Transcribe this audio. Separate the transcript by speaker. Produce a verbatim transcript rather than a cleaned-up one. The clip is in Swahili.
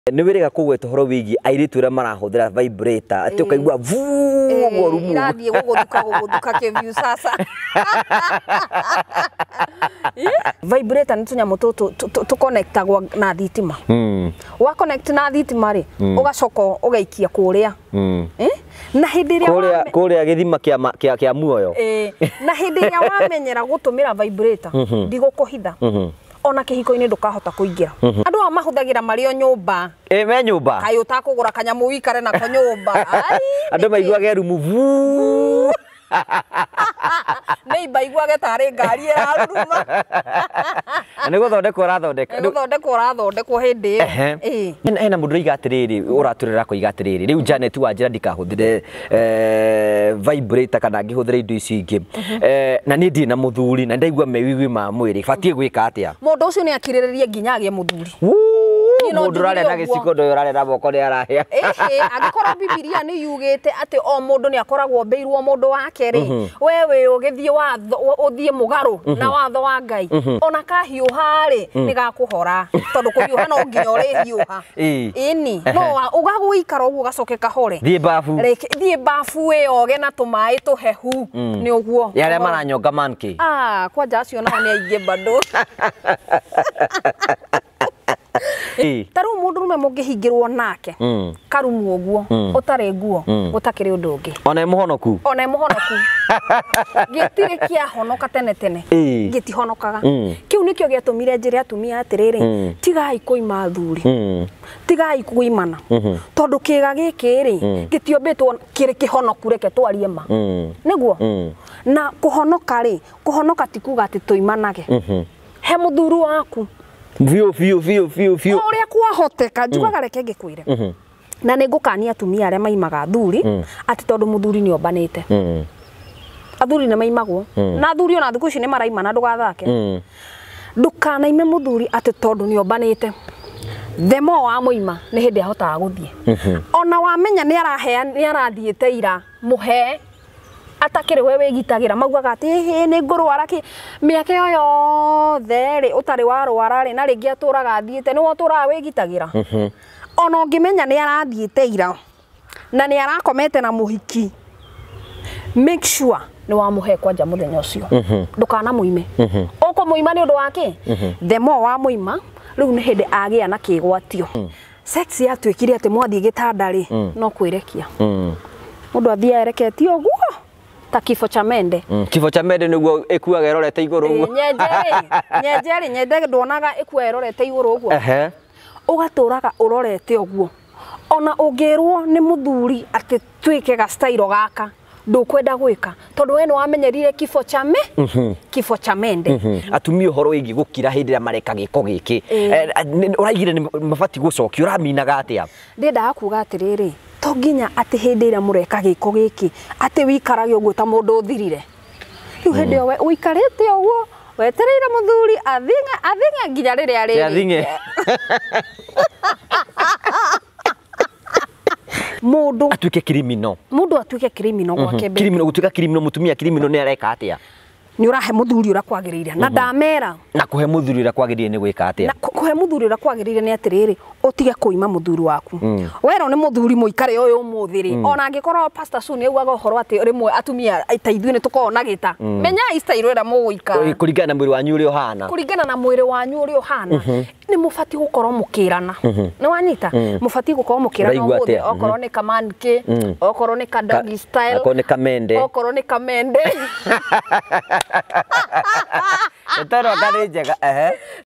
Speaker 1: Nĩ wĩrĩga kũgweta horo wĩgie airĩtu arĩa marahũthĩra vibrator atĩ ũkaigua vuu ũguo rumu
Speaker 2: irathiĩ gũgũthuka gũgũthuka kĩbiũ sasa. Vibrator nĩ tũnyamũ tũtũ tũconnectagwo na thitima. Wa connect na thitima rĩ ũgacoka ũgaikia kũrĩa na hĩndĩ ĩrĩa
Speaker 1: kũrĩa kũrĩa gĩthima kĩa kĩa kĩa muoyo
Speaker 2: na hĩndĩ ĩrĩa wamenyera gũtũmĩra vibrator ndigũkũhitha ona kĩhiko-inĩ ndũkahota kũingĩra. Andũ aya mahũthagĩra marĩ o nyũmba.
Speaker 1: Eh me nyũmba.
Speaker 2: Kaĩ ũtakũgũra kanyamũ wikare nako nyũmba.
Speaker 1: Andũ maiguage rumu vuu.
Speaker 2: Nĩ ibaiguage tarĩ ngari ĩraruruma.
Speaker 1: Nĩ gũthondekwo ũrathondeka.
Speaker 2: Nĩ gũthondekwo ũrathondekwo hĩndĩ ĩyo.
Speaker 1: Eh. Hena mũndũ ũraiga atĩrĩrĩ ũratũrĩra kũiga atĩrĩrĩ. Rĩu Janet wanjĩra ndikahũthĩre eh vibrator kana ngĩhũthĩre indo ici ingĩ. Eh na niĩ ndĩ na mũthuri na ndaigua mewiwi ma mwĩrĩ. Batiĩ gwĩka atĩa?
Speaker 2: Mũndũ ũcio nĩ akirĩrĩrie nginya agĩe mũthuri.
Speaker 1: Mũndũ ũrarĩa na gĩciko ndũyũ ũrarĩa na moko nĩ arahĩa.
Speaker 2: Eh angĩkorwo Biblia nĩ yugĩte atĩ o mũndũ nĩ akoragwo mbĩirwo mũndũ wake rĩ wewe ũgĩthiĩ watho ũthiĩ mũgarũ na watho wa Ngai ona kahiũha rĩ nĩ gakũhora tondũ kũhiũha no nginya ũrĩhiũha. Ĩni no ũgagũikara ũguo gacoke kahore.
Speaker 1: Thiĩ bafu.
Speaker 2: Thiĩ bafu ĩyoge na tũmaĩ tũhehu nĩ ũguo.
Speaker 1: Yarĩa maranyonga manki.
Speaker 2: Ah kwanja acio nao nĩ aingĩ bado. Taru mũndũ rume mũngĩhingĩrwo nake karumu ũguo ũtarĩ nguo ũtakĩrĩ ũndũ ũngĩ
Speaker 1: ona mũhonoku
Speaker 2: ona mũhonoku gĩtirĩ kĩahonoka tene tene gĩtihonokaga kĩu nĩkĩo gĩatũmire njĩre atumia atĩrĩrĩ tigai kũima athuri tigai kũimana tondũ kĩga gĩkĩ rĩ gĩtiombĩtwo kĩrĩ kĩhonoku reke twarie ma nĩguo na kũhonoka rĩ kũhonoka ti kuga atĩ tũimanage he mũthuri waku
Speaker 1: Vio vio vio vio vio.
Speaker 2: Ũrĩa kwahoteka njugaga reke ngĩkwĩre. Na nĩ ngũkania atumia arĩa maimaga athuri atĩ tondũ mũthuri nĩ ombanĩte. Athuri nĩ maimagwo. Na athuri ona thikũ ici nĩ maraimana ndũgathake. Ndũkanaime mũthuri atĩ tondũ nĩ ombanĩte. Themo wa mũima nĩ hĩndĩ ahotaga gũthiĩ. Ona wamenya nĩ arahea nĩ arathiĩte ira mũhe atakĩrĩ we wĩgitagĩra maugaga atĩ hĩ nĩ ngũrwara kĩ mĩaka ĩyo yothe rĩ ũtarĩ warwara rĩ na rĩngĩ atũraga athiĩte nĩ ũtũraga wĩgitagĩra. Ona ũngĩmenya nĩ arathiĩte ira na nĩ arakomete na mũhiki make sure nĩ wamũhe kwanja mũthenya ũcio ndũkanamũime. Ũkũmũima nĩ ũndũ wa kĩ themo wa mũima rĩu nĩ hĩndĩ agĩa na kĩgwatio. Sex yatuĩkire atĩ mwathiĩ gĩtanda rĩ no kwĩrekia mũndũ athiĩ ereketio ũguo ta kifo cha mende.
Speaker 1: Kifo cha mende nĩguo ĩkuaga ĩrorete igũrũ ũguo.
Speaker 2: Nyenjeri nyenjeri nyende ndonaga ĩkua ĩrorete igũrũ ũguo. Ehe. Ũgatũraga ũrorete ũguo. Ona ũngĩrwo nĩ mũthuri atĩ twĩke ga style gaka ndũkwenda gwĩka tondũ we nĩ wamenyerire kifo cha me kifo cha mende.
Speaker 1: Atumia ũhoro wĩgie gũkira hĩndĩ ĩrĩa mareka gĩko gĩkĩ ũraigire nĩ mabatiĩ gũcokio ũraminaga atĩa?
Speaker 2: Ndendaga kuga atĩrĩrĩ to nginya atĩ hĩndĩ ĩrĩa mũreka gĩko gĩkĩ atĩ wikarage ũguo ta mũndũ ũthirire. Rĩu hĩndĩ ĩyo ũikarĩte ũguo wetereire mũthuri athinge athinge nginya rĩrĩa rĩrĩ.
Speaker 1: Athinge.
Speaker 2: Mũndũ
Speaker 1: atuĩke criminal.
Speaker 2: Mũndũ atuĩke criminal gwake mbere.
Speaker 1: Criminal gũtuĩka criminal mũtumia criminal nĩ areka atĩa?
Speaker 2: Nĩ ũrahe mũthuri ũrĩa kwagĩrĩire na ndamera.
Speaker 1: Na kũhe mũthuri ũrĩa kwagĩrĩire nĩ gwĩka atĩa?
Speaker 2: Na kũhe mũthuri ũrĩa kwagĩrĩire nĩ atĩrĩrĩ ũtige kũima mũthuri waku. Wero nĩ mũthuri mũikare ũyũ ũmũthĩ rĩ ona angĩkorwo pastor Sue nĩaugaga ũhoro atĩ rĩmwe atumia ta ithuĩ nĩ tũkoragwo na gĩta. Menya style ĩrĩa mũgũikara.
Speaker 1: Kũringana na mwĩrĩ wanyu ũrĩa ũhana.
Speaker 2: Kũringana na mwĩrĩ wanyu ũrĩa ũhana. Nĩ mũbatiĩ gũkorwo mũkĩrana. Nĩ wanyita? Mũbatiĩ gũkorwo mũkĩrana ũmũthĩ okorwo nĩ kamanke okorwo nĩ ka doggy style
Speaker 1: okorwo nĩ kamende
Speaker 2: okorwo nĩ kamende.
Speaker 1: Nĩtaro ngarĩ njega ehe